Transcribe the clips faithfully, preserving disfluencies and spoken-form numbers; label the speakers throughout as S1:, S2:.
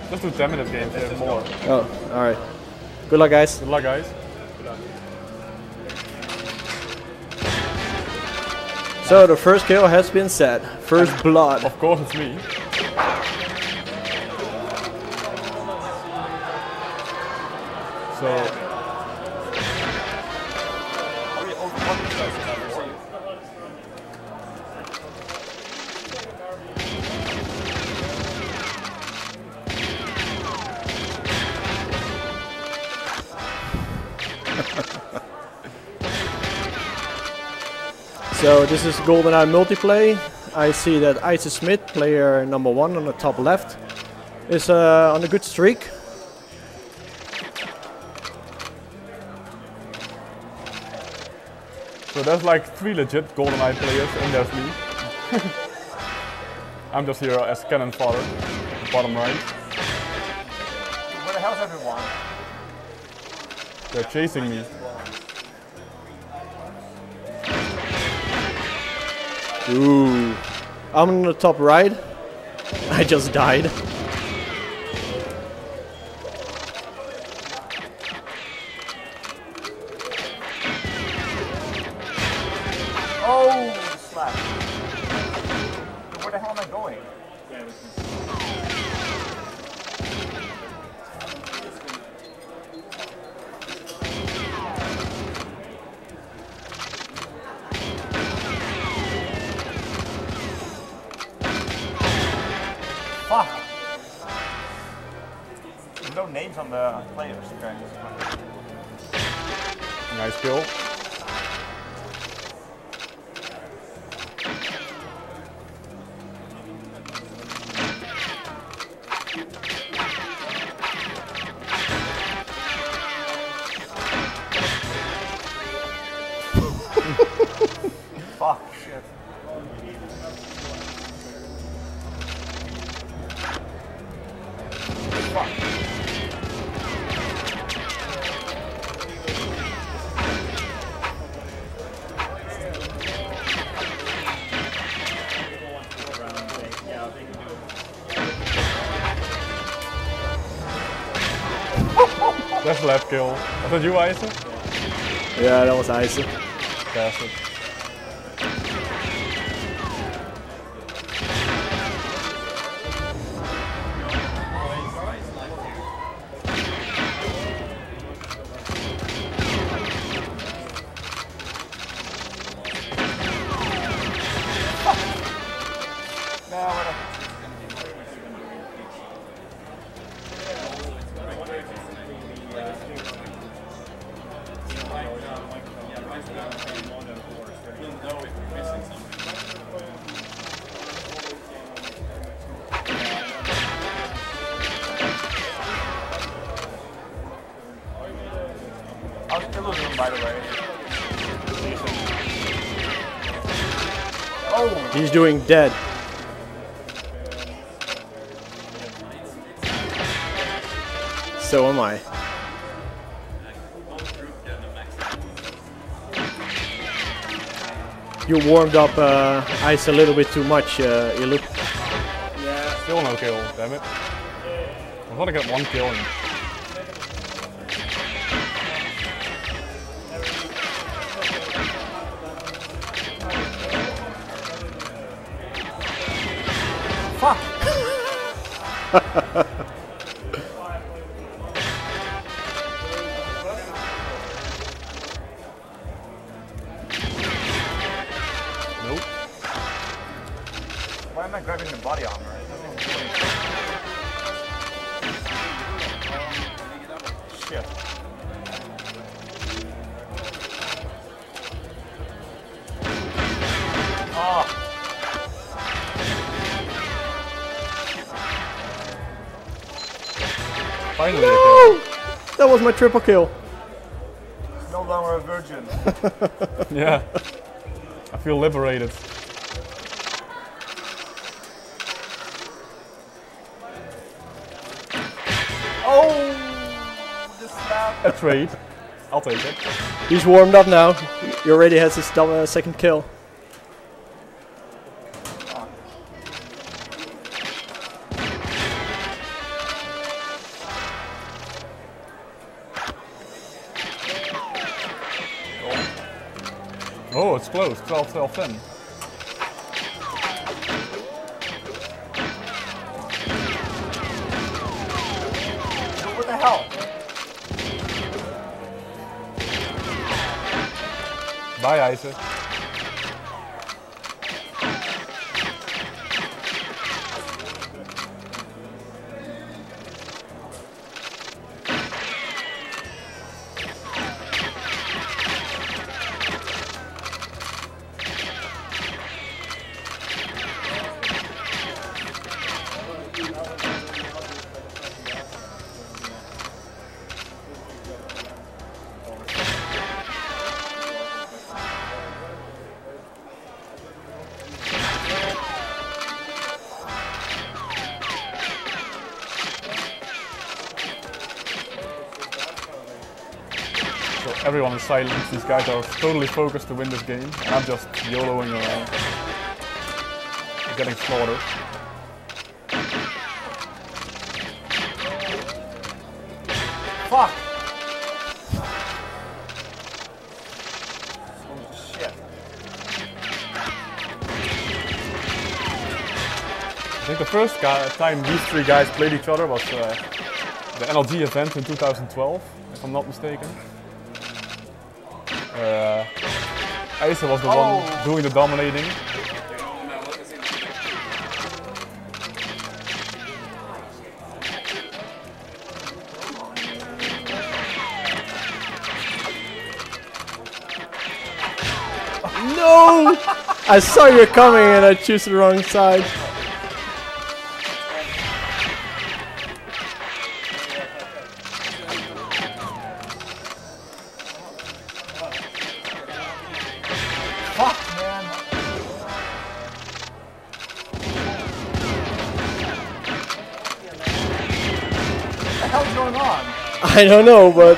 S1: Just do ten minute games here more.
S2: Oh, alright. Good luck, guys.
S1: Good luck, guys.
S2: So the first kill has been set. First blood.
S1: Of course it's me. So...
S2: So this is GoldenEye multiplay. I see that Ice Smith, player number one on the top left, is uh, on a good streak.
S1: So there's like three legit GoldenEye players and there's me. I'm just here as cannon fodder, bottom right.
S3: Where the hell's everyone?
S1: They're chasing me.
S2: Ooh. I'm on the top right. I just died.
S3: Oh, slap. Where the hell am I going? Fuck! There's no names on the players. Okay.
S1: Nice kill.
S3: Fuck, shit. Fuck.
S1: That's the last kill. Was that you, Isaac?
S2: Yeah, that was Isaac.
S1: Bastard.
S3: How's Illusion, by the way? Oh!
S2: He's doing dead. So am I. You warmed up uh, Ice a little bit too much, uh, Ilu.
S1: Yeah. Still no kill, damn it. I thought I got one kill in.
S3: Fuck!
S1: Nope.
S3: Why am I grabbing the body armor? It doesn't even do anything. Shit. Oh.
S1: Finally
S2: No!
S1: a kill.
S2: That was my triple kill.
S3: No longer a virgin.
S1: Yeah. I feel liberated.
S3: Oh! The slap.
S1: A trade. I'll take it.
S2: He's warmed up now. He already has his double, uh, second kill.
S1: Oh, it's close. twelve, twelve, ten.
S3: What the hell?
S1: Bye, Isaac. Everyone is silent. These guys are totally focused to win this game. I'm just YOLOing around, getting slaughtered.
S3: Fuck! Holy shit.
S1: I think the first guy, time these three guys played each other was uh, the N L G event in two thousand twelve, if I'm not mistaken. Uh, Asa was the
S3: oh.
S1: one doing the dominating.
S2: No! I saw you coming and I chose the wrong side.
S3: Fuck, man. What the hell's going on?
S2: I don't know, but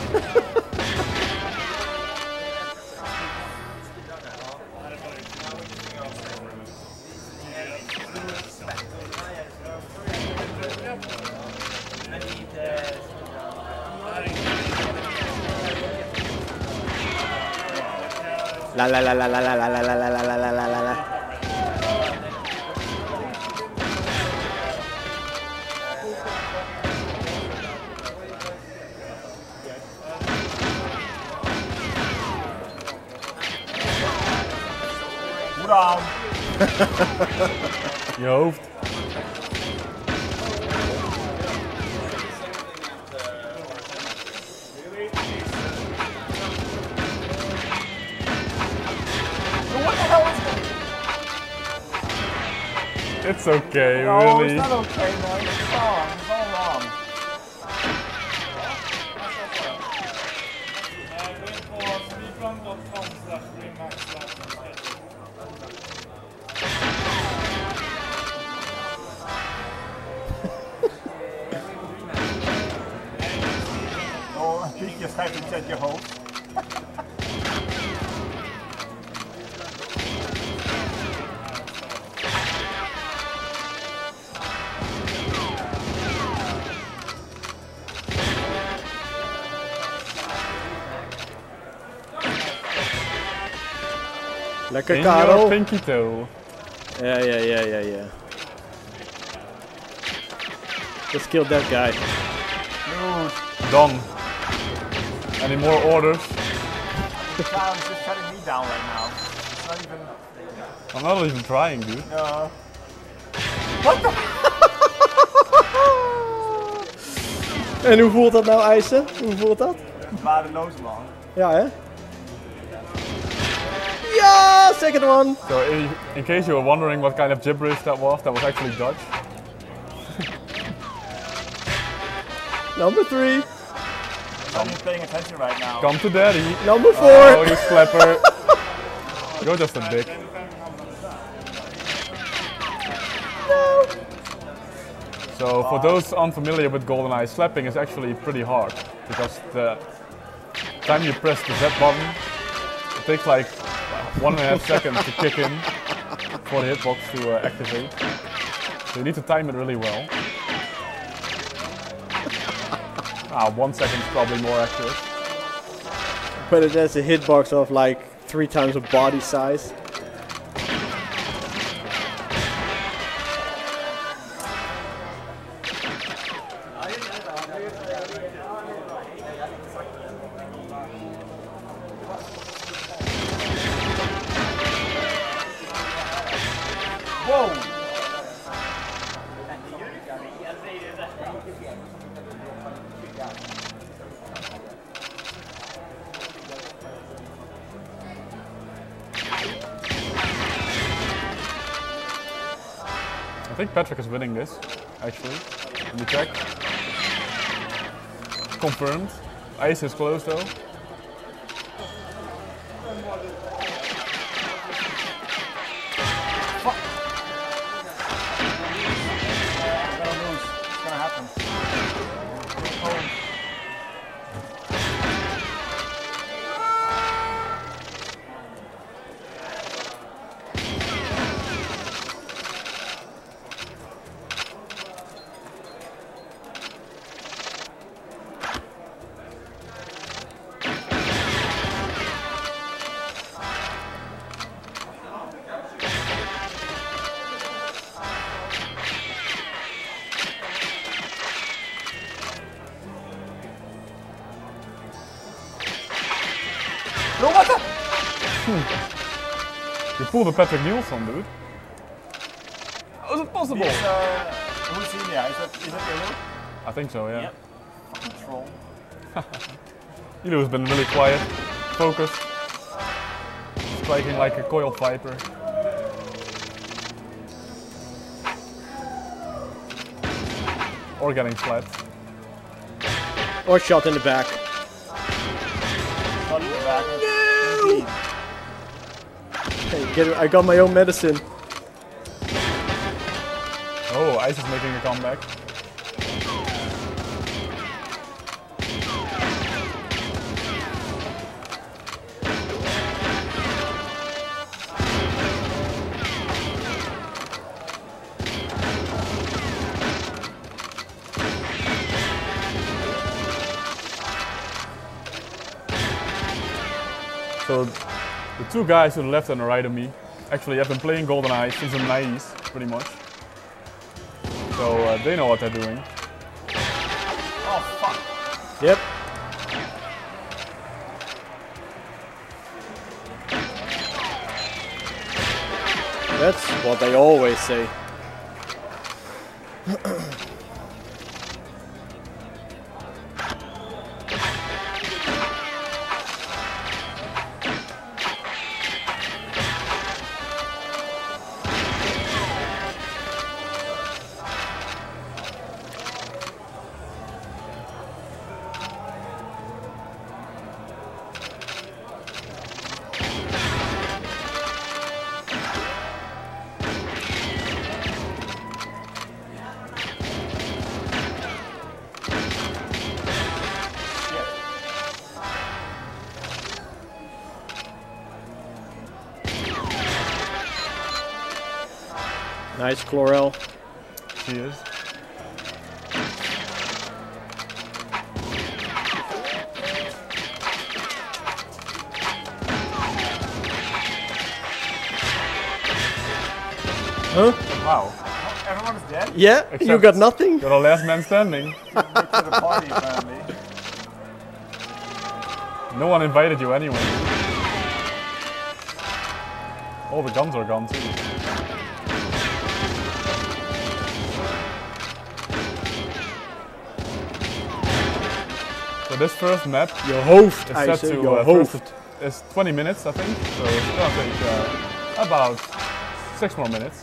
S2: La la la la la la la la la la la la la la la.
S3: Hoera!
S1: Je hoofd. It's okay,
S3: no,
S1: really.
S3: It's not okay, man. It's wrong. It's all wrong. Oh, ik je schrijft iets uit je hoofd.
S2: Lekker
S1: In
S2: Karel.
S1: your pinky toe.
S2: Yeah, yeah, yeah, yeah, yeah. Let's kill that guy.
S3: Dude.
S1: Done. Any more orders?
S3: Karen's just shutting me down right now. It's not even...
S1: I'm not even trying, dude.
S3: No. What the...
S2: En hoe voelt dat nou, IJzer? Hoe voelt dat?
S3: Waardeloos, man.
S2: Ja, hè? Ja, second one!
S1: So, in, in case you were wondering what kind of gibberish that was, that was actually Dutch.
S2: Number three.
S3: I'm not even paying attention right now.
S1: Come to daddy.
S2: Number four.
S1: Oh, you slapper. You're just a dick.
S2: No.
S1: So, for those unfamiliar with GoldenEye, slapping is actually pretty hard. Because the time you press the Z button, it takes like one and a half seconds to kick in for the hitbox to uh, activate. So you need to time it really well. Ah, one second is probably more accurate.
S2: But it has a hitbox of like three times a body size.
S3: Whoa!
S1: I think Patrick is winning this, actually. Let me check. Confirmed. Ice is close though.
S3: No, what the?
S1: You pulled a Patrick Nielsen, dude. How is it possible?
S3: He's, uh, who's he? Yeah, is that, is that Elu?
S1: I think so, yeah.
S3: Yep. Fucking troll.
S1: Elu has been really quiet, focused, striking like a coiled viper. Or getting slapped.
S2: Or shot in the back.
S3: Not in the back.
S2: No!
S3: Indeed.
S2: Hey, get it, I got my own medicine.
S1: Oh, Ice is making a comeback. So the two guys to the left and the right of me actually have been playing GoldenEye since the nineties, pretty much. So uh, they know what they're doing.
S3: Oh, fuck.
S2: Yep. That's what they always say. Nice, Chlorel.
S1: She is.
S2: Huh?
S3: Wow. Everyone's dead?
S2: Yeah, you
S1: Except-
S2: got nothing?
S1: You're the last man standing.
S3: To the party, apparently.
S1: No one invited you anyway. All the guns are gone too. So this first map
S2: Your hoofd,
S1: is
S2: I
S1: set
S2: say,
S1: to
S2: your
S1: uh, first
S2: hoofd.
S1: is twenty minutes, I think. So it's gonna take uh, about six more minutes.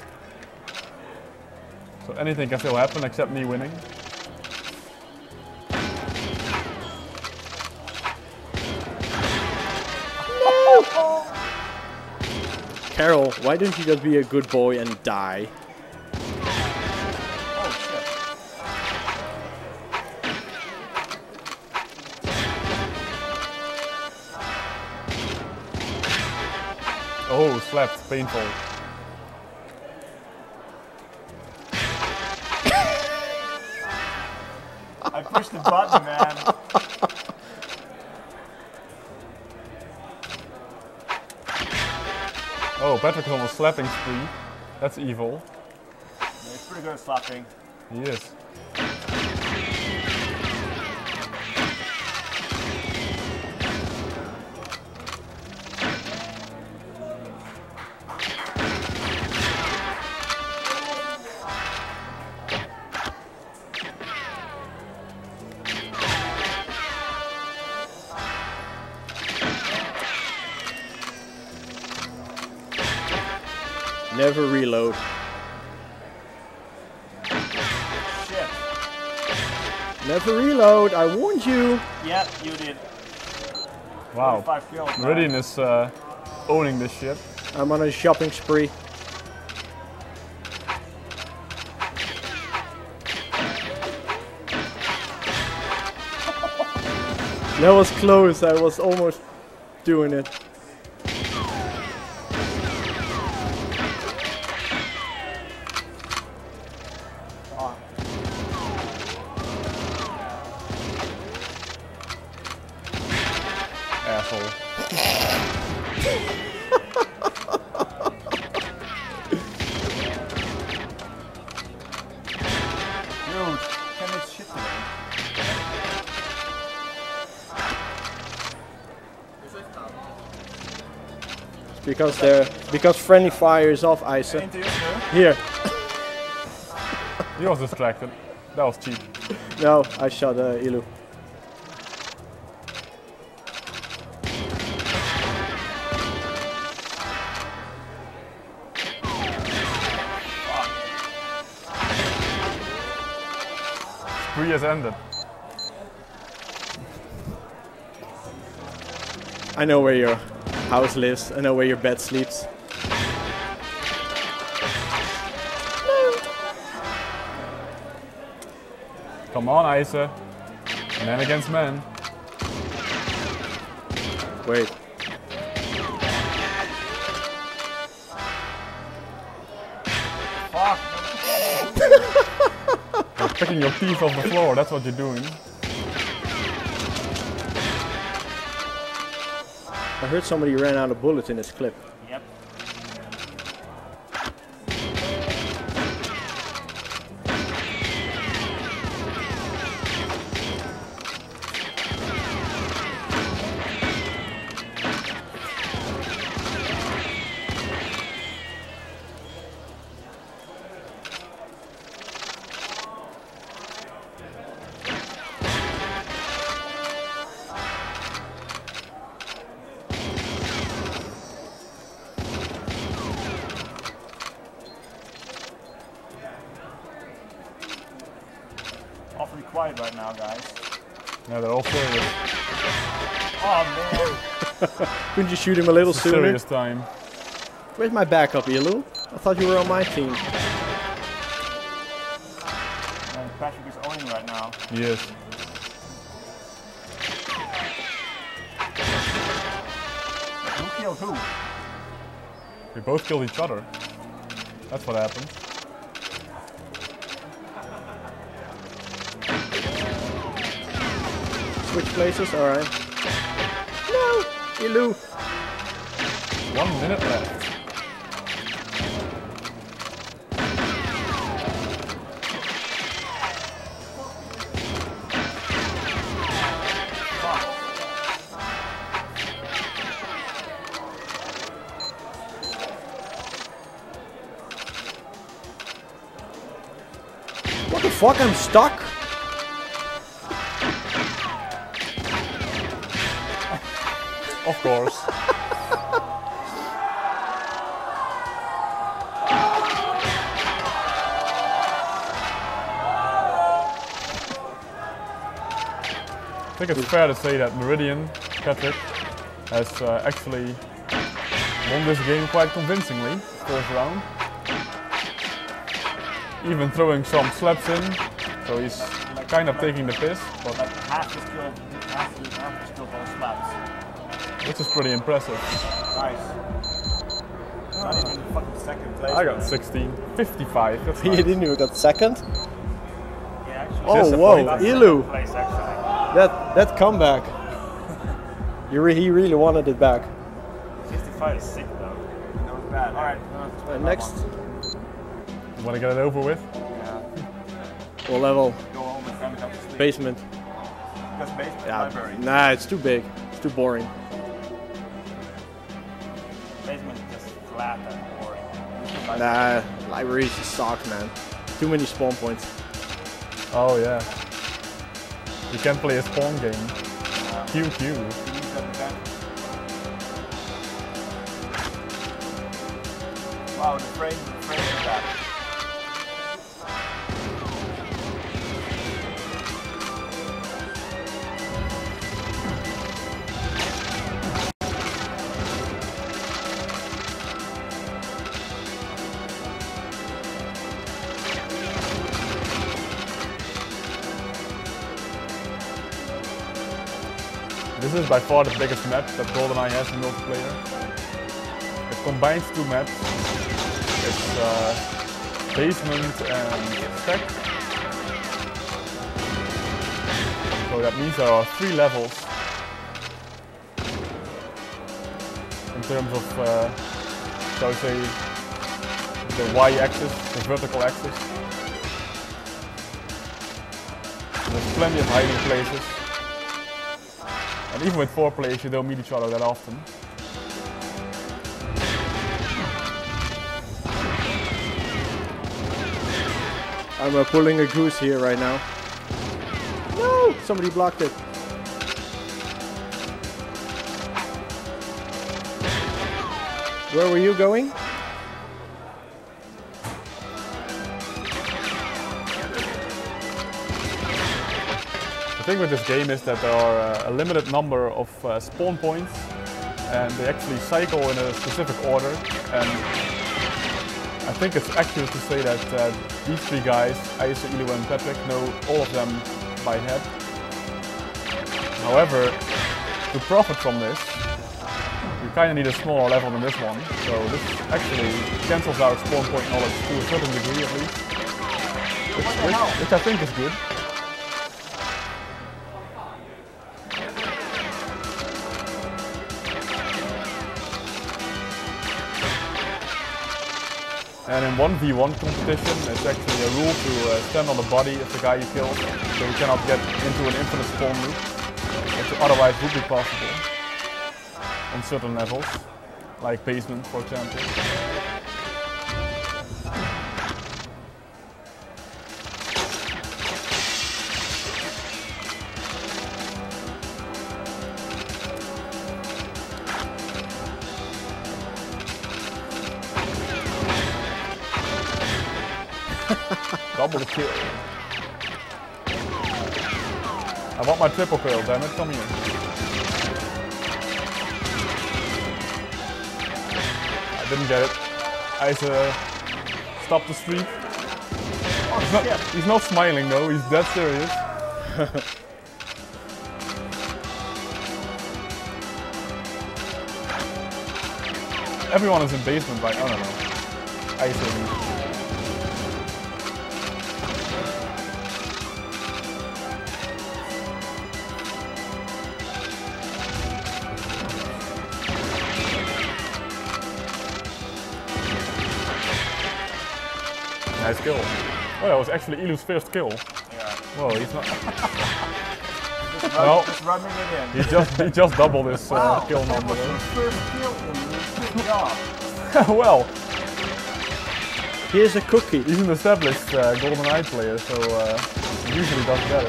S1: So anything can still happen except me winning.
S2: Carol, why don't you just be a good boy and die?
S3: Oh, shit.
S1: Oh, slapped, painful.
S3: I pushed the button, man.
S1: Oh, Patrick is on a slapping spree. That's evil.
S3: Yeah, he's pretty good at slapping.
S1: He is.
S2: Never reload.
S3: Shit.
S2: Never reload, I warned you.
S3: Yeah, you did.
S1: Wow.
S3: Five kills. man.
S1: Meridian is uh, owning this shit.
S2: I'm on a shopping spree. That was close, I was almost doing it.
S3: Oh,
S1: Asshole.
S3: dude, can this shit today?
S2: Because they're because friendly fire is off, Isa.
S3: Into you, sir.
S2: Here.
S1: He was distracted. That was cheap.
S2: No, I shot uh, Ilu.
S1: Spree has ended.
S2: I know where your house lives. I know where your bed sleeps.
S1: Come on, Isa. Man against man.
S2: Wait.
S3: Fuck.
S1: You're picking your teeth off the floor, that's what you're doing.
S2: I heard somebody ran out of bullets in this clip.
S3: Yep. Awfully quiet right now, guys.
S1: Yeah, they're all serious.
S3: Oh man.
S2: Couldn't you shoot him a little
S1: It's a
S2: sooner?
S1: serious time.
S2: Where's my backup, Ilu? I thought you were on my team.
S3: Man, Patrick is owning right now.
S1: He is.
S3: Who killed who?
S1: We both killed each other. That's what happened.
S2: Switch places? Alright. No! Ilu!
S1: One minute left.
S2: What the fuck? I'm stuck?
S1: Of course. I think it's fair to say that Meridian, Patrick, has uh, actually won this game quite convincingly, first round. Even throwing some slaps in, so he's kind of taking the piss, but
S3: Like half the skill, half the, half the skill on slaps.
S1: which is pretty impressive.
S3: Nice. Not even fucking second place.
S1: I got sixteen, fifty-five, that's
S2: You
S1: nice.
S2: didn't even got second?
S3: Yeah, actually.
S2: Oh, whoa,
S3: That's
S2: Ilu!
S3: second place, actually.
S2: That that comeback. You re he really wanted it back.
S3: sixty-five is sick though. bad. All right.
S2: Uh, next,
S1: You want to get it over with?
S3: Yeah.
S2: what level?
S3: Go home and send it up to sleep.
S2: Basement.
S3: Because basement
S2: Yeah.
S3: library.
S2: Nah, it's too big. It's too boring.
S3: Basement is just flat and boring. Library.
S2: Nah, libraries just suck, man. Too many spawn points.
S1: Oh yeah. You can play a spawn game.
S3: Yeah.
S1: Q Q.
S3: You need that event. Wow, the frame, the frame of that.
S1: This is by far the biggest map that GoldenEye has in multiplayer. It combines two maps. It's uh, basement and stack. So that means there are three levels in terms of, uh, shall we say, the y-axis, the vertical axis. There's plenty of hiding places. And even with four players, you don't meet each other that often.
S2: I'm uh, pulling a goose here right now. No! Somebody blocked it. Where were you going?
S1: The thing with this game is that there are uh, a limited number of uh, spawn points, and they actually cycle in a specific order. And I think it's accurate to say that uh, these three guys, Aisa, Ilu and Patrick, know all of them by head. However, to profit from this, you kind of need a smaller level than this one. So this actually cancels out spawn point knowledge to a certain degree at least, which, which, which I think is good. And in one v one competition, it's actually a rule to uh, stand on the body of the guy you killed, so you cannot get into an infinite spawn loop, which otherwise would be possible on certain levels, like basement, for example. Double the kill. I want my triple kill, damn it, come here. I didn't get it. Aisa stopped the streak.
S3: Oh,
S1: He's not,
S3: shit.
S1: he's not smiling though, he's dead serious. Everyone is in basement by, I don't know. Aisa. Nice kill. Oh, that was actually Ilu's first kill.
S3: Yeah.
S1: Whoa, he's not.
S3: Just,
S1: Well,
S3: run, just running it in.
S1: he just he just doubled his uh,
S3: Wow,
S1: kill
S3: that
S1: number.
S3: was his first kill. Good job.
S1: Well,
S2: Here's a cookie.
S1: he's an established uh, GoldenEye player, so uh, he usually does better.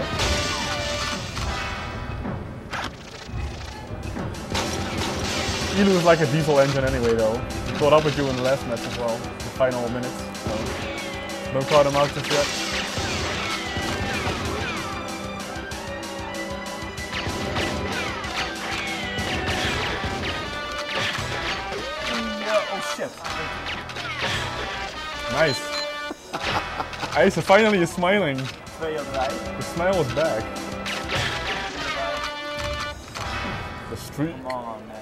S1: Ilu is like a diesel engine anyway, though. He caught up with you in the last match as well, the final minutes. So don't count him out just yet.
S3: Yeah, oh shit.
S1: Nice. Aisa finally is smiling.
S3: Twee op rij.
S1: The smile is back. The streak.
S3: Come on, man.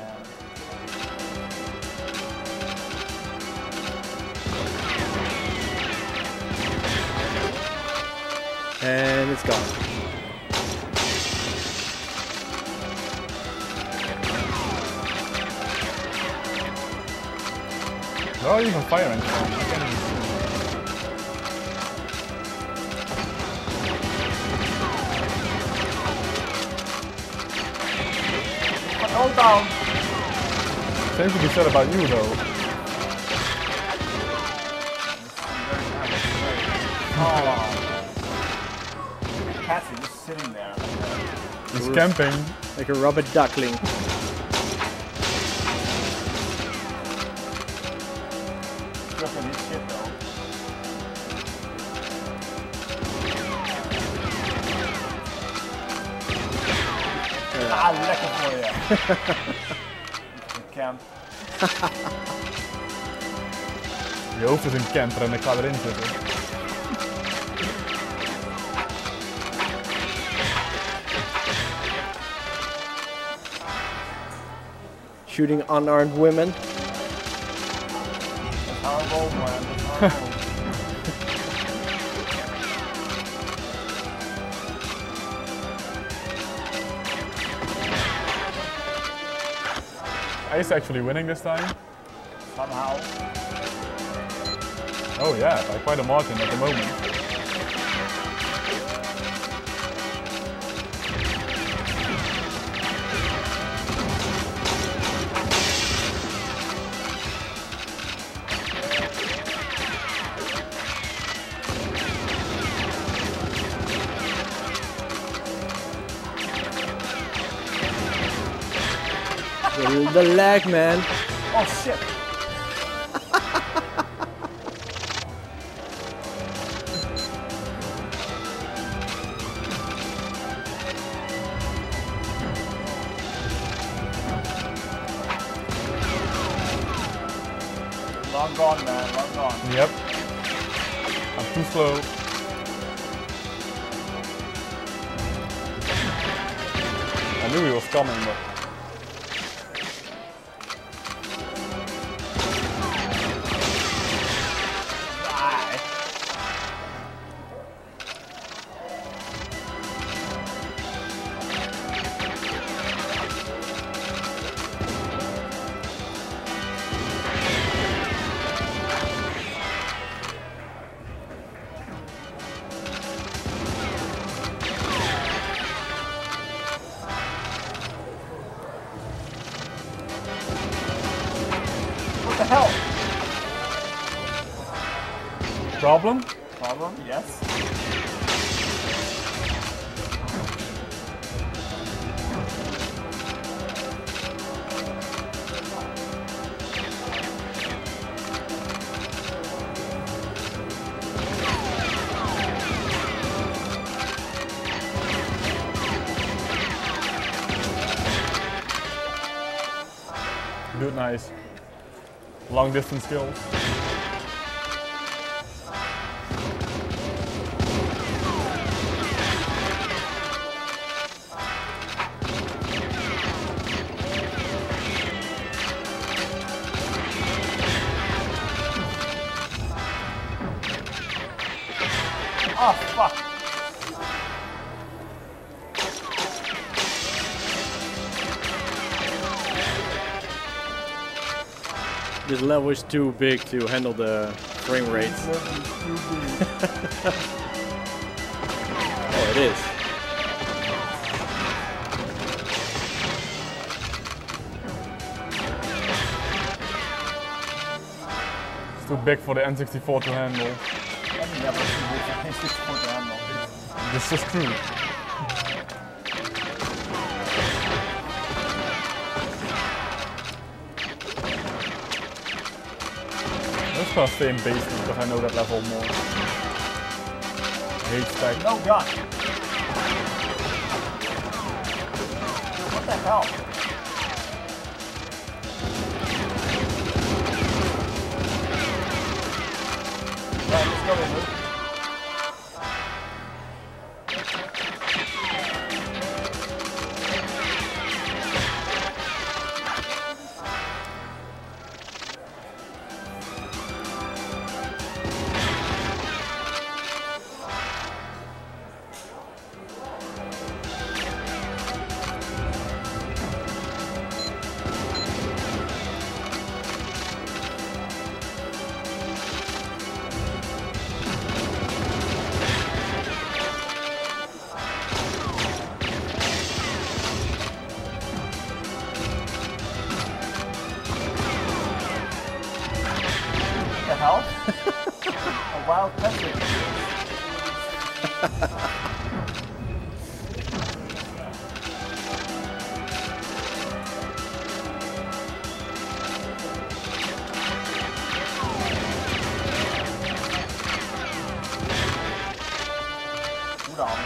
S2: And it's gone.
S1: Where are you even firing from? I can't even see.
S3: Hold down.
S1: Same to be said about you though.
S3: Oh. Cats are just sitting there.
S1: He's camping.
S2: Like a rubber duckling.
S3: Dropping his shit though. Ah, lekker voor je. Camp.
S1: Je hoofd is een camper en ik ga erin zitten.
S2: Shooting unarmed women.
S3: That's how I roll, man. That's how I roll.
S1: Ice actually winning this time.
S3: Somehow.
S1: Oh yeah, by quite a margin at the moment.
S2: The, the lag, man.
S3: Oh shit. Long gone, man. Long gone.
S1: Yep. I'm too slow. I knew he was coming, but
S3: Die. What the hell?
S1: problem?
S3: Problem? Yes.
S1: Dude, nice. Long distance skills.
S3: Oh, fuck.
S2: This level is too big to handle the frame rates. Oh, it is.
S1: It's too big for the N sixty-four to handle.
S3: Let me never see this. I think it's for the ammo.
S1: This is true. Let's gonna stay in basement because I know that level more. Hate stack.
S3: No gun. What the hell? Right, let's go in, Luke. A wild Patrick. Goed aan.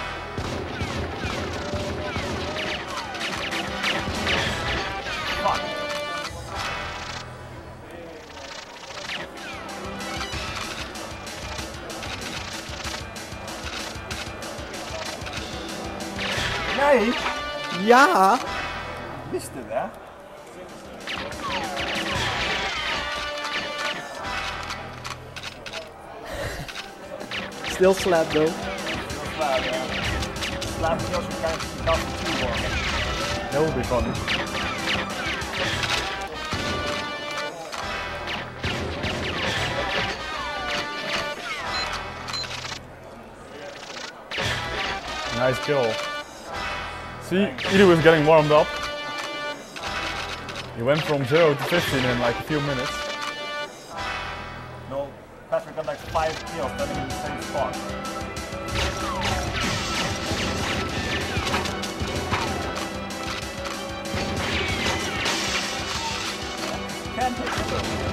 S3: Fuck. Nee,
S2: Ja!
S3: wist het hè?
S2: Still slap though.
S3: Klaar, ja. Laat me als we kijken of dat het wordt.
S1: That will be fun. Nice kill. See, Edu was getting warmed up. He went from zero to fifteen in like a few minutes.
S3: No, Patrick got like five kills standing in the same spot. Can't hit it.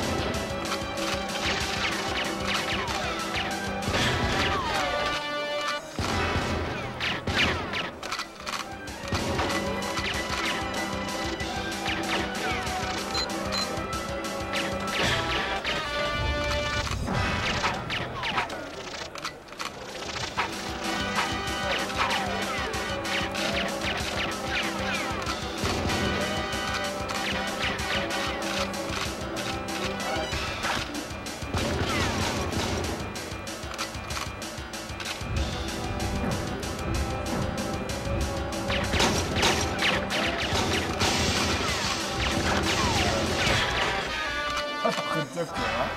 S3: Gedukt, hoor.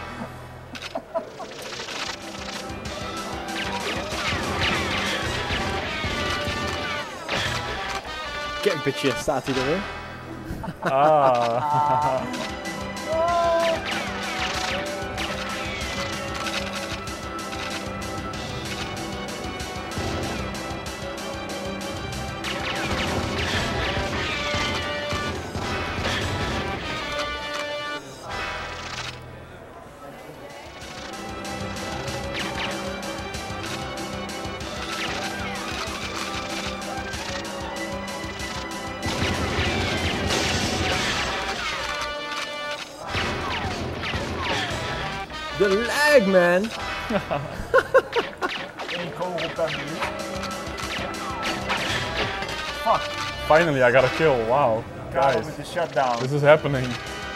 S2: Campertje staat hij er weer.
S1: Ah.
S2: The lag, man!
S3: Eén kogel per minuut. Fuck.
S1: Finally, I got a kill. Wow,
S3: Guys.
S1: guys,
S3: With the shutdown.
S1: this is happening.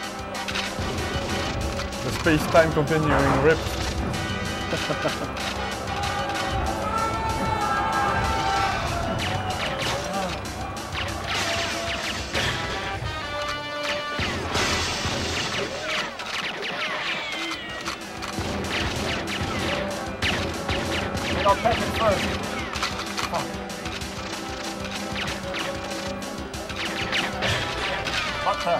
S1: The space-time continuing rip.
S3: I'll pack it first. Fuck. What the?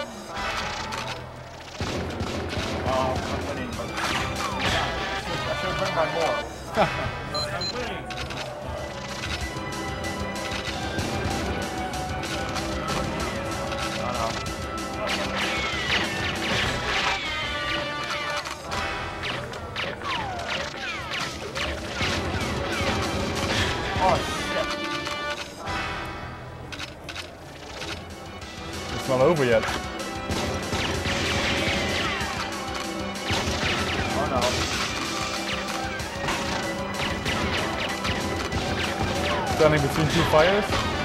S3: Oh, I'm winning, but I should bring my more. I'm winning. Oh no. Oh shit.
S1: It's not over yet.
S3: Oh no.
S1: Standing between two fires.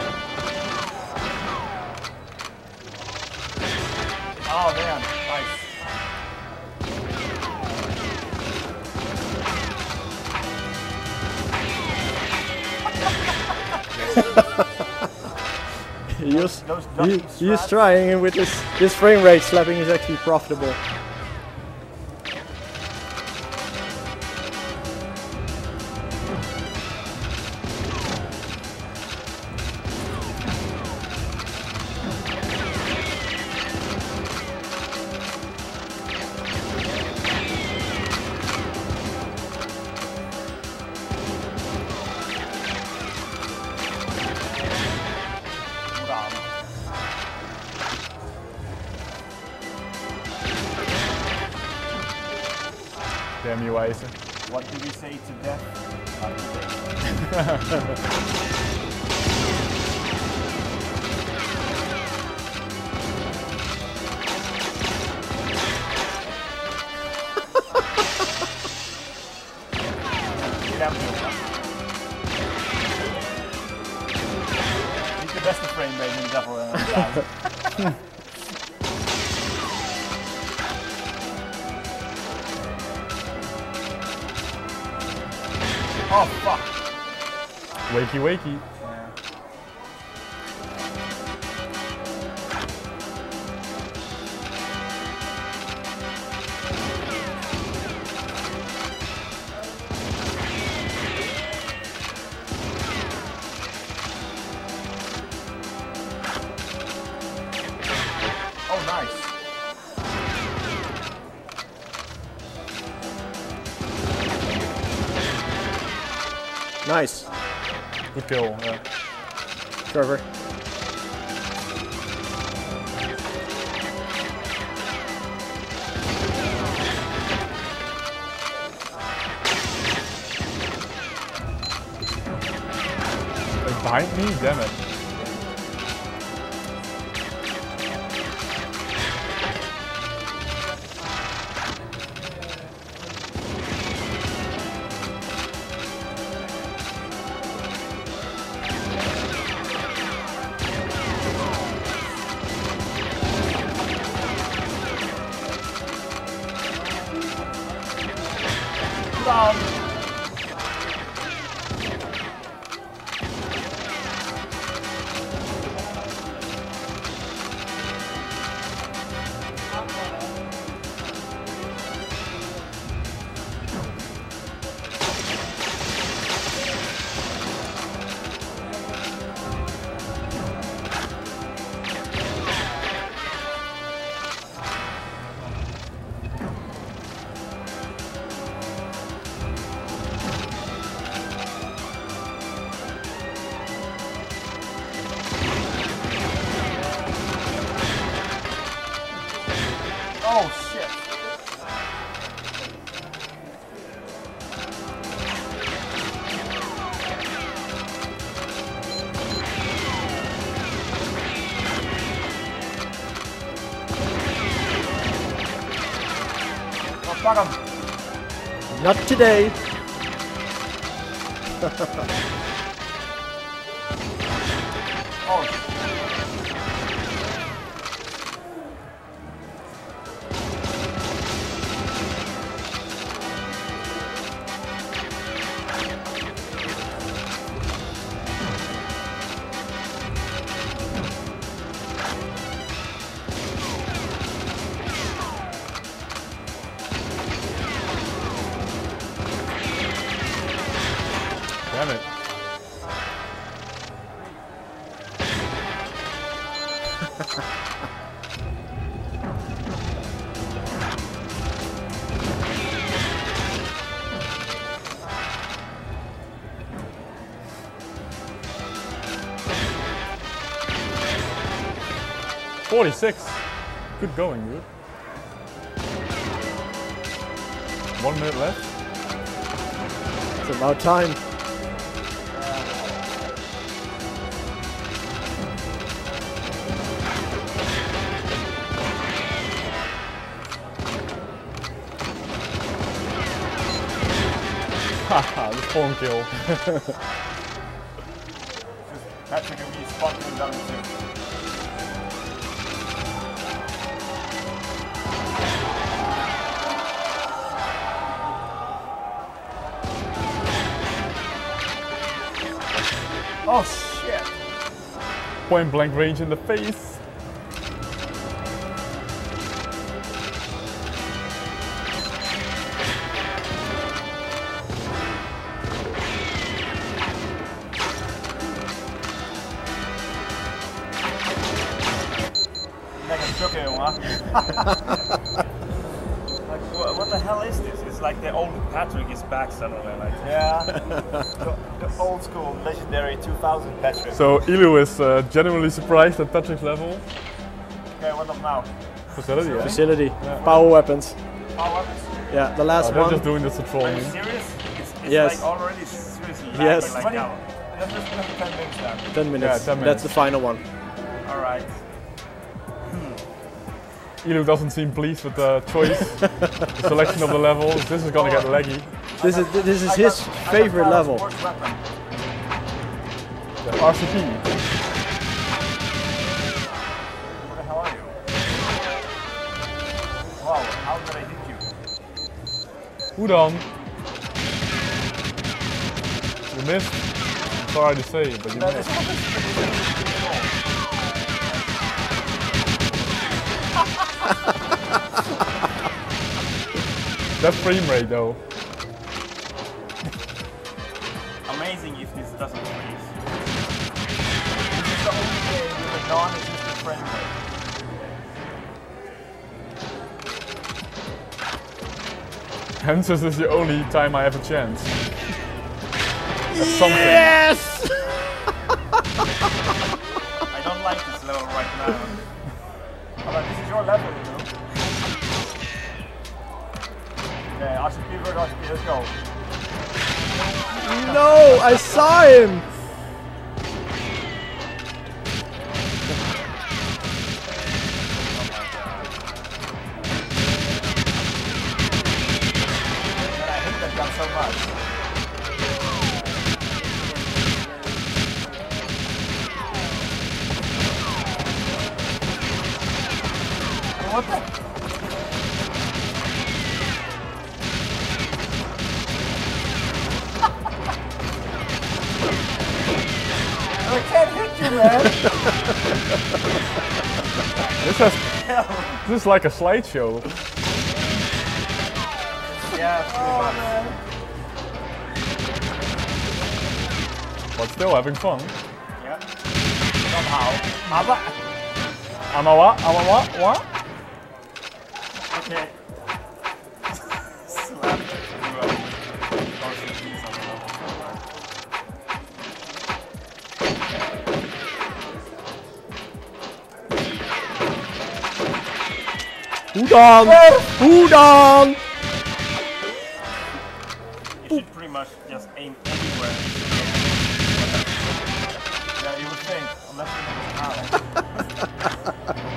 S3: Oh man, nice.
S2: he is,
S3: Those
S2: he,
S3: ducking
S2: he is
S3: straps.
S2: trying, and with this, this frame rate, slapping is actually profitable.
S1: M U I.
S3: What do we say to death? Not today. He's the best of frame rate in the devil. Uh, oh fuck!
S1: Wakey wakey.
S3: Yeah. Oh, nice.
S2: Nice.
S1: Good kill. Yeah.
S2: Trevor.
S1: Like behind me, damn it.
S3: Down. Oh shit. Oh, fuck him.
S2: Not today.
S3: Oh.
S1: Damn it. Forty-six. Good going, dude. One minute left.
S2: It's about time.
S1: Haha, the spawn kill.
S3: Patrick and me spot him down too. Oh shit!
S1: Point blank range in the face.
S3: Lekker stukken, jongen. Like, what, what the hell is this? It's like the old Patrick is back suddenly. Like, yeah, the, the old school legendary two thousand Patrick.
S1: So Ilu is uh, genuinely surprised at Patrick's level.
S3: Okay, what up now?
S1: Facility, yeah?
S2: Facility. Power weapons.
S3: Oh, what is
S2: Yeah, the last
S1: Oh, they're
S2: one.
S1: just doing this to troll
S3: Are you
S1: me.
S3: serious? It's, it's
S2: Yes.
S3: like already seriously
S2: Yes.
S3: lagging like hell. Let's just have ten minutes then.
S2: ten minutes.
S1: Yeah, ten
S2: That's
S1: minutes.
S2: the final one.
S3: Alright.
S1: Ilu doesn't seem pleased with the choice, the selection of the levels. This is gonna get laggy.
S2: This is this is
S3: I
S2: his
S3: got- I got
S2: favorite
S3: Carlos'
S2: level.
S3: worst weapon.
S1: The R C P.
S3: Where the hell are you? Wow, how did I hit you?
S1: Udon. You missed. Sorry to say, but you
S3: No,
S1: missed.
S3: this one is pretty
S1: That frame rate though.
S3: amazing if this doesn't freeze. This is the only game with a non-existent frame rate.
S1: Hence this is the only time I have a chance. That's something.
S2: Yes!
S3: I don't like this level right now. Alright, this is your level, you know? Okay, R C P versus R C P, let's go.
S2: No, I saw him.
S3: And I hate that gun so much. What the? I can't hit you, man!
S1: This has this is like a slideshow.
S3: Yeah, pretty much.
S1: But still having fun.
S3: Yeah. Somehow. Aber.
S1: I'm a what? I'm a what? What?
S3: Okay. Slap it. You, uh, R C Ps on the level.
S2: Udon! Udon!
S3: You should pretty much just aim anywhere. Yeah, you would think, unless you know how.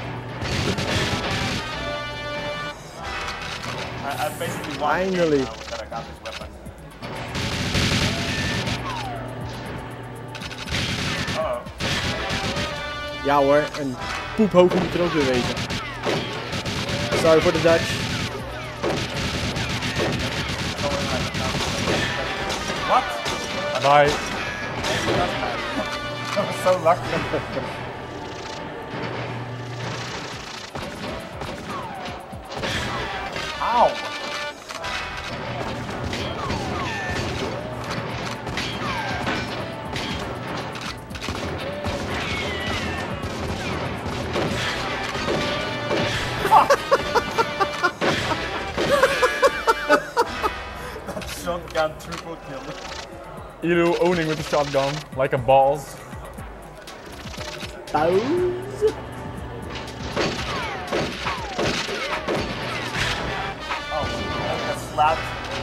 S3: I, I basically won the game
S2: Finally.
S3: now that I got this weapon. Uh-oh.
S2: Ja hoor, en poephoog moet er ook weer wezen. Sorry for the Dutch.
S3: What?
S1: Bye.
S3: I was so lucky. Ow! That shotgun triple kill.
S1: Ilu owning with the shotgun like a boss.
S2: Pauze.
S3: Oh, I got slapped.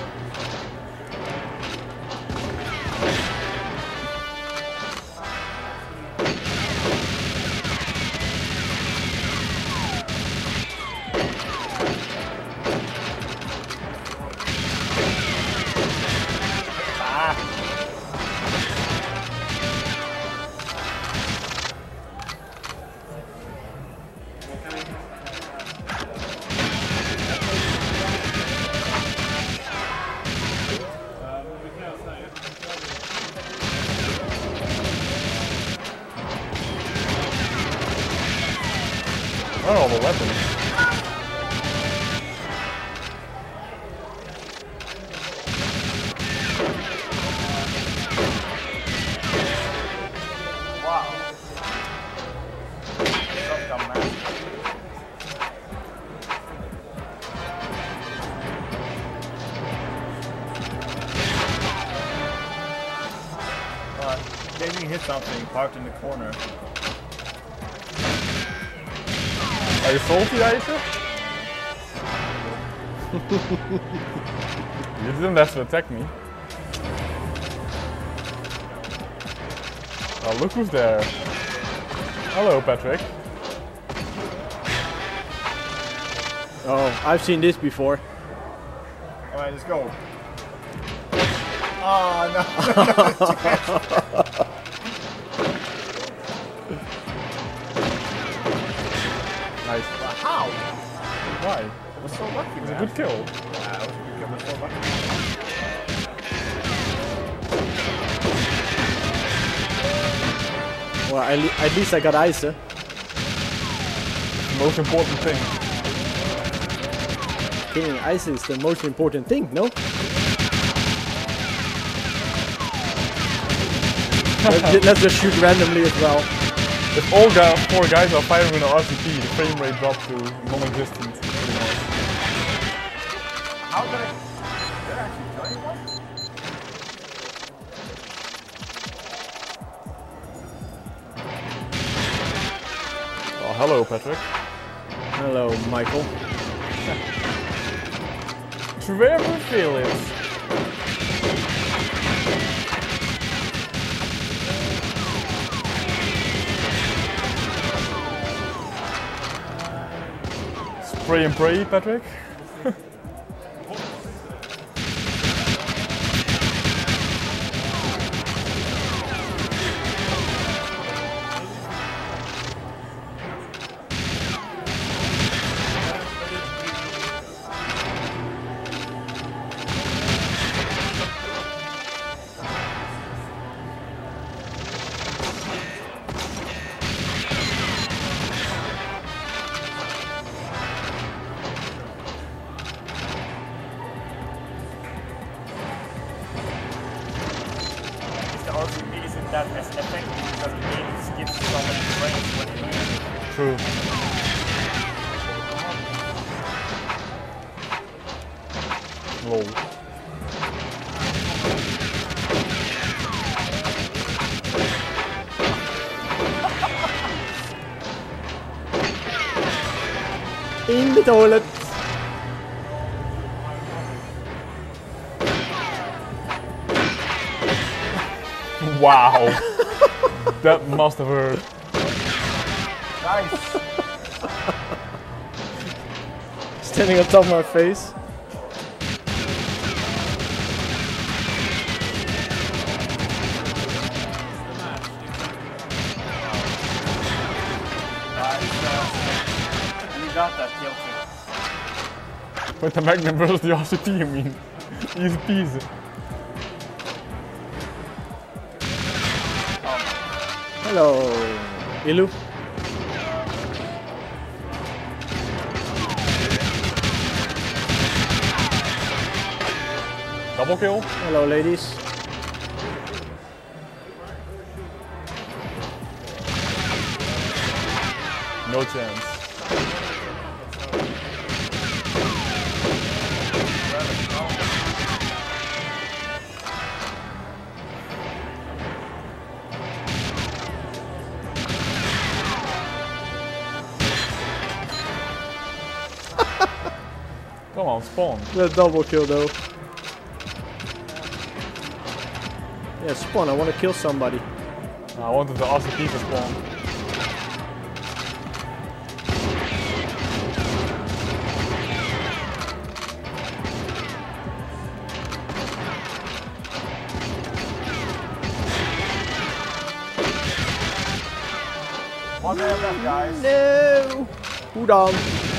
S1: Where are all the weapons?
S3: Wow. Shotgun man. Uh, Damien hit something parked in the corner.
S1: Are you salty, Aisha? You didn't have to attack me. Oh, look who's there. Hello, Patrick.
S2: Oh, I've seen this before.
S4: Alright, let's go. Oh, no.
S1: Nice.
S4: How?
S1: Why?
S4: It was so lucky,
S1: It was a
S4: man.
S1: good kill.
S4: Yeah, it was a good kill, but so lucky.
S2: Well, at, le at least I got ice. Eh?
S1: The most important thing.
S2: Getting ice is the most important thing, no? let's, ju let's just shoot randomly as well.
S1: If all guys, four guys are firing with an R C P, the frame rate drops to non-existent. pretty much.
S4: How did I... Did I actually join one?
S1: Oh, hello, Patrick.
S2: Hello, Michael.
S1: Trevor Phillips. Spray and pray, Patrick.
S3: The R C P isn't that as effective because the game skips so many frames when you use it.
S1: True. Lol.
S2: In the toilet.
S1: Wow. That must have hurt.
S4: Nice.
S2: Standing on top of my face.
S3: You got that kill too.
S1: With the Magnum versus the R C P, I mean. Easy peasy.
S2: Hello, Ilu.
S1: Double kill.
S2: Hello, ladies.
S1: No chance. Come on, spawn.
S2: The double kill though. Yeah, spawn. I want to kill somebody.
S1: I wanted the R C P to spawn.
S4: One man left, guys.
S2: No. Who down?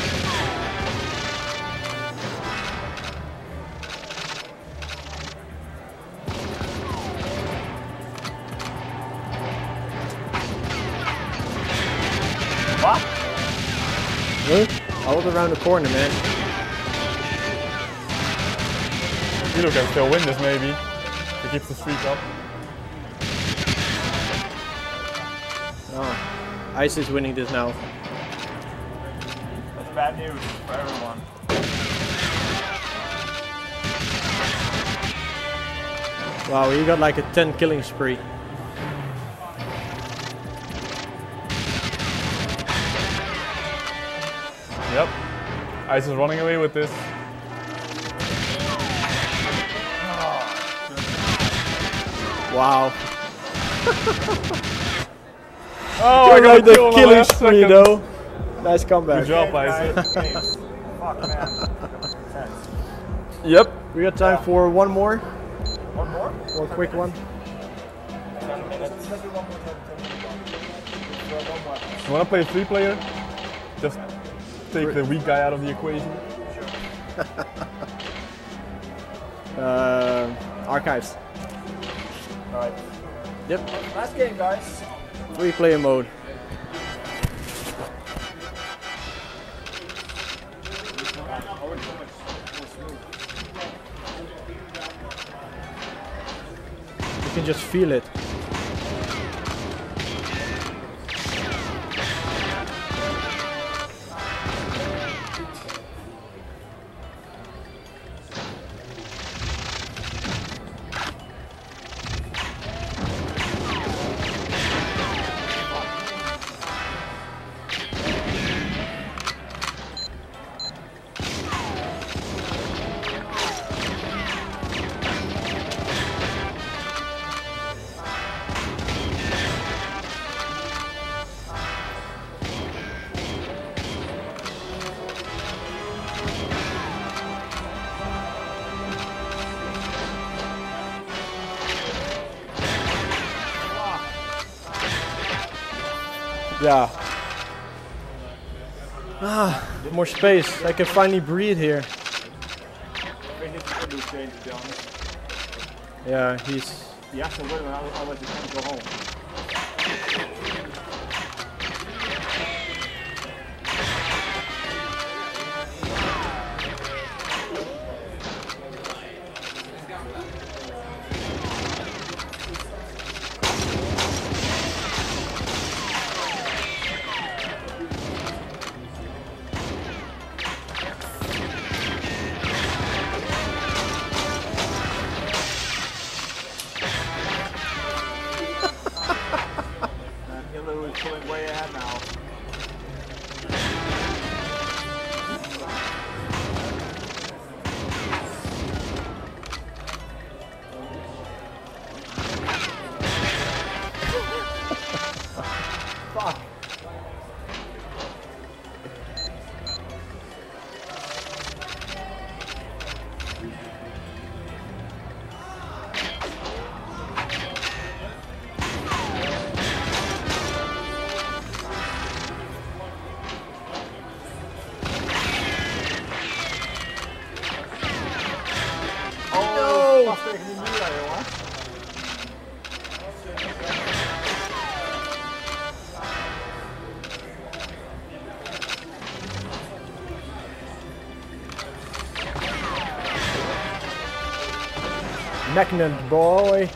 S3: What?
S2: Huh? I was around the corner, man.
S1: Hilo can still win this maybe. He keeps the streak up.
S2: Oh, Ice is winning this now.
S3: That's bad news for everyone.
S2: Wow, he got like a ten killing spree.
S1: Yep. Ice is running away with this.
S2: Wow.
S1: Oh, I got
S2: Like
S1: a
S2: the
S1: kill on the
S2: killing
S1: last
S2: spree
S1: second.
S2: though. Nice comeback.
S1: Good job,
S3: Guys,
S1: Isaac.
S3: games. Fuck, man. Tense.
S1: Yep.
S2: We got time
S3: Yeah.
S2: for one more,
S3: One more?
S2: one quick one.
S3: ten minutes. Let's do one more. ten, ten minutes. So one more.
S1: You wanna play a three player? Just take the weak guy out of the equation.
S2: Uh, archives.
S3: Alright.
S2: Yep.
S3: Last game, guys.
S2: Three player mode. You can just feel it. Yeah. Ah, more space. I can finally breathe here. Yeah, he's.
S3: He has to win, otherwise he can't go home. Hillary is pulling way ahead now. Fuck. Oh, no! Fuck, ik niet meer, jongen.
S2: Magnet boy.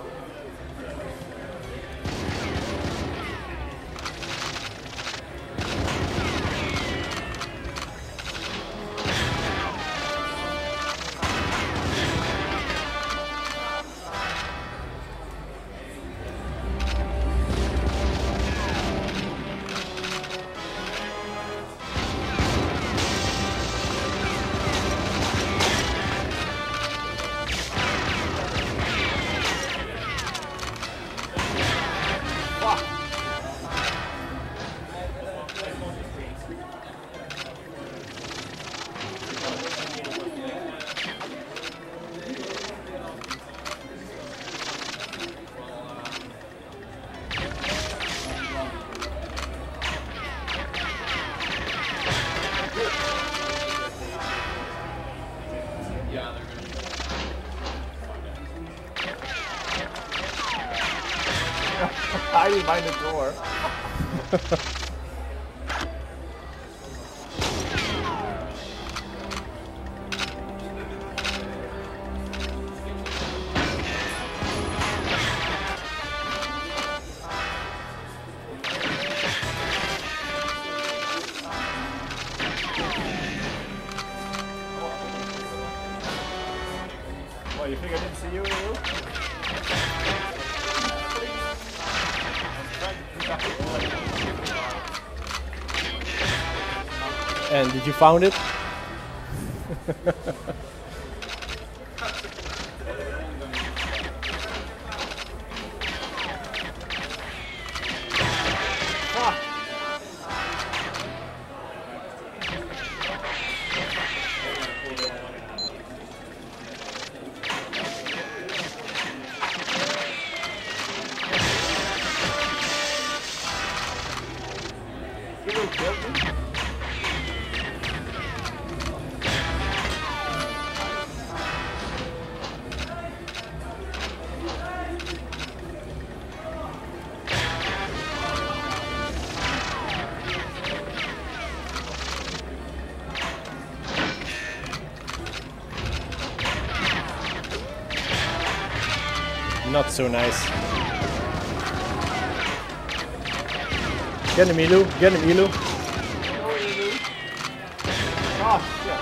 S3: Hiding behind the door. What, you think I didn't see you, you?
S2: And did you found it?
S4: Ilu killed me?
S2: Not so nice. Get him, Ilu. Get him, Ilu.
S4: Oh, shit.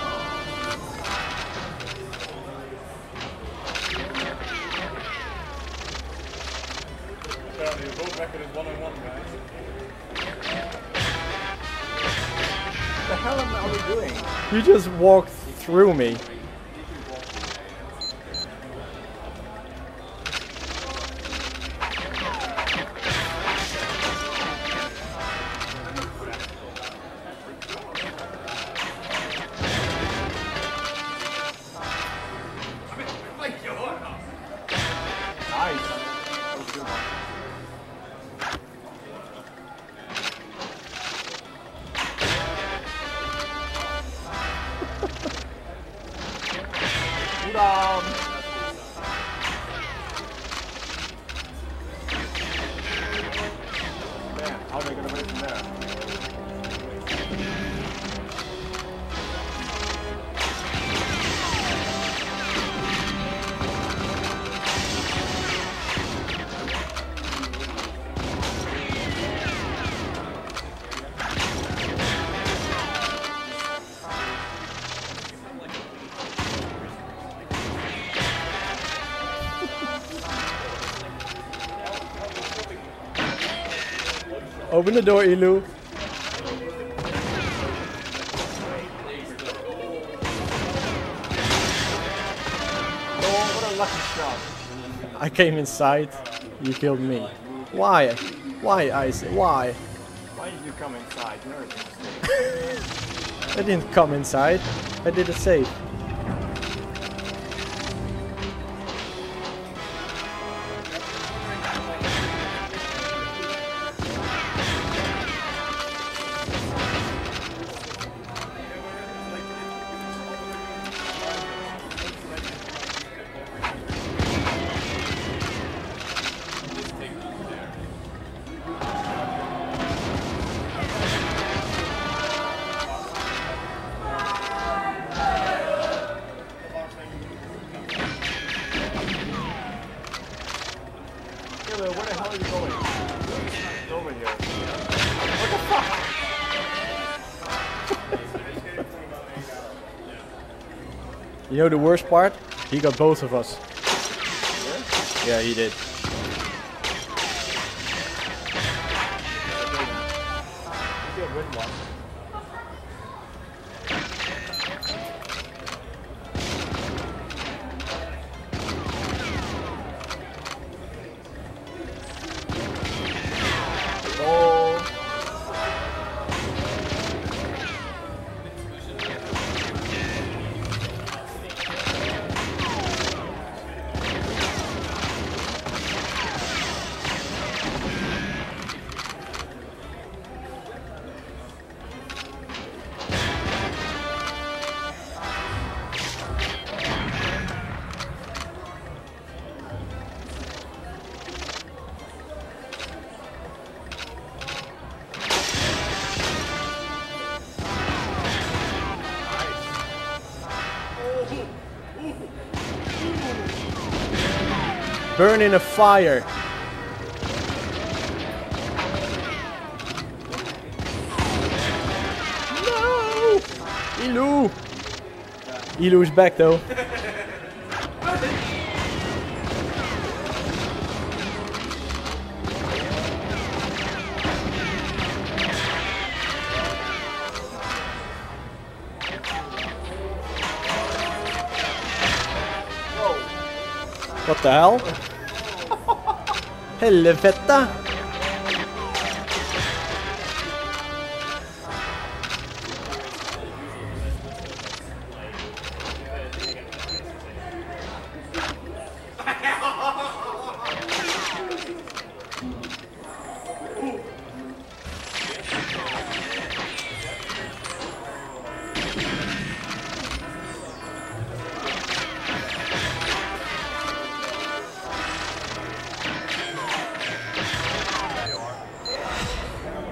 S1: Apparently your boat record is one on one, guys.
S4: What the hell am I we doing?
S2: You just walked through me.
S4: Nice. That was a good one. Udam. Man, how are they gonna win from there?
S2: Open the door, Ilu.
S4: Oh, what a lucky shot.
S2: I came inside. You killed me. Why? Why, Ice? Why?
S4: Why did you come inside? You're a mistake.
S2: I didn't come inside. I did a save.
S4: Killer, where the hell are you going? It's over here.
S2: You know the worst part? He got both of us. Yeah, he did.
S4: Get rid one.
S2: Burn in a fire. No! Ilu! Ilu's back though. What the hell? Helvete!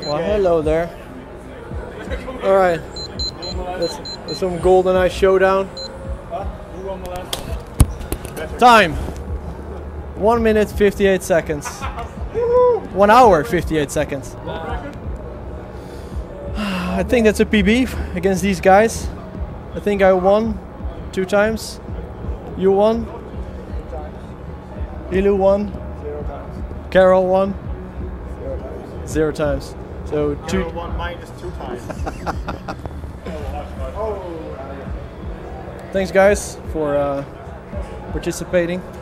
S2: Well, hello there. All right. That's, that's some GoldenEye showdown. Time. One minute fifty-eight seconds. One hour fifty-eight seconds. I think that's a P B against these guys. I think I won two times. You won. Ilu won.
S4: Zero times.
S2: Carol won.
S4: Zero times.
S2: Zero times. So two.
S4: Carol won minus two times.
S2: Thanks guys for uh, participating.